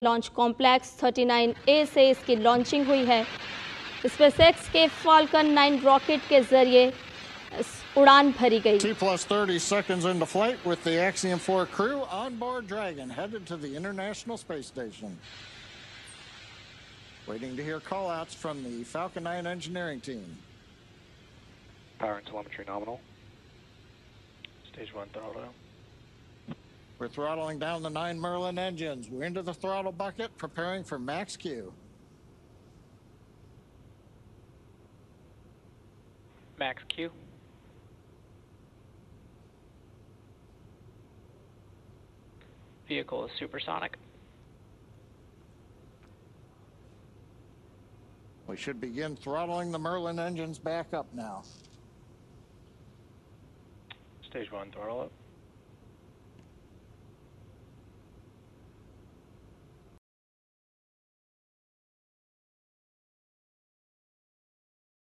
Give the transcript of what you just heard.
Launch complex 39A से इसकी launching हुई है। स्पेसएक्स के फाल्कन 9 रॉकेट के जरिए उड़ान भरी गई। T+30 seconds into flight with the Axiom-4 crew on board Dragon, headed to the International Space Station. Waiting to hear call-outs from the Falcon 9 engineering team. Power and telemetry nominal. Stage 1 throttle. We're throttling down the 9 Merlin engines. We're into the throttle bucket, preparing for max Q. Max Q. Vehicle is supersonic. We should begin throttling the Merlin engines back up now. Stage 1 throttle up.